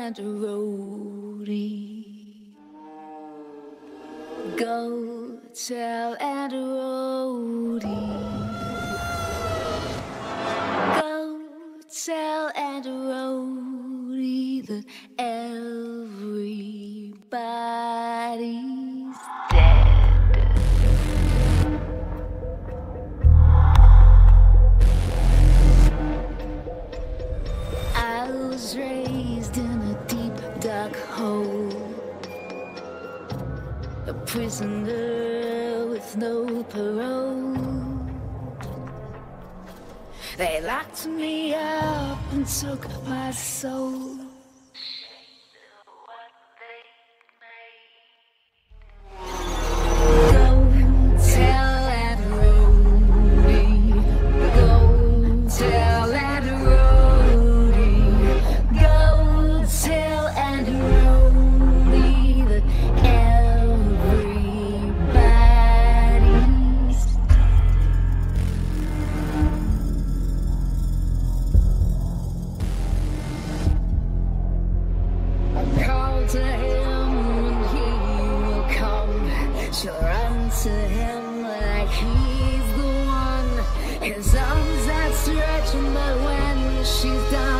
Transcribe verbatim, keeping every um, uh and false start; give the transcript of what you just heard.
and rhody. Go tell and rhody. Go tell and rhody that everybody's dead. I was raised in a deep dark hole, a prisoner with no parole. They locked me up and took my soul. To him and he will come. She'll run to him like he's the one. His arms outstretched, but when she's done,